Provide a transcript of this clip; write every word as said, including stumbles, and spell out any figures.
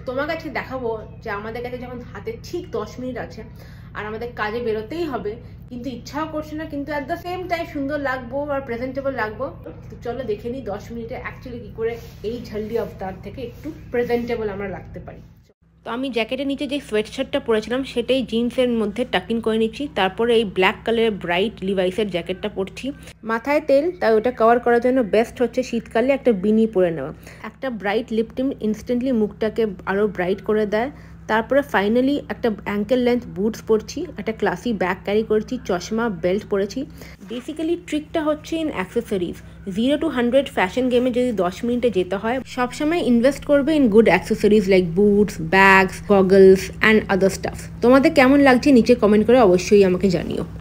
তোমার কাছে দেখাবো যে আমাদের কাছে যখন হাতে ঠিক দশ মিনিট আছে আর আমাদের কাজে বেরোতেই হবে, কিন্তু ইচ্ছাও করছে না, কিন্তু অ্যাট দ্য সেম টাইম সুন্দর লাগবো আর প্রেজেন্টেবল লাগবো। তো চলো দেখে নিই দশ মিনিটে অ্যাকচুয়ালি কী করে এই ঝালদি অবতার থেকে একটু প্রেজেন্টেবল আমরা লাগতে পারি। তো আমি জ্যাকেটের নিচে যে সোয়েট শার্টটা পরেছিলাম সেটাই জিন্সের মধ্যে টাকিং করে নিচ্ছি, তারপরে এই ব্ল্যাক কালারের ব্রাইট লিভাইসের জ্যাকেটটা পরছি। মাথায় তেল, তাই ওটা কভার করার জন্য বেস্ট হচ্ছে শীতকালে একটা বিনি পরে নেওয়া। একটা ব্রাইট লিপ টিম ইনস্ট্যান্টলি মুখটাকে আরও ব্রাইট করে দেয়। তারপরে ফাইনালি একটা অ্যাঙ্কেল লেন্থ বুটস পরছি, একটা ক্লাসি ব্যাগ ক্যারি করছি, চশমা বেল্ট পরেছি। বেসিক্যালি ট্রিকটা হচ্ছে in accessories. Zero to hundred fashion গেমে যদি দশ মিনিটে যেতে হয়, সবসময় ইনভেস্ট করবে in good accessories like boots, bags, goggles and other stuff. তোমাদের কেমন লাগছে নিচে কমেন্ট করে অবশ্যই আমাকে জানিও।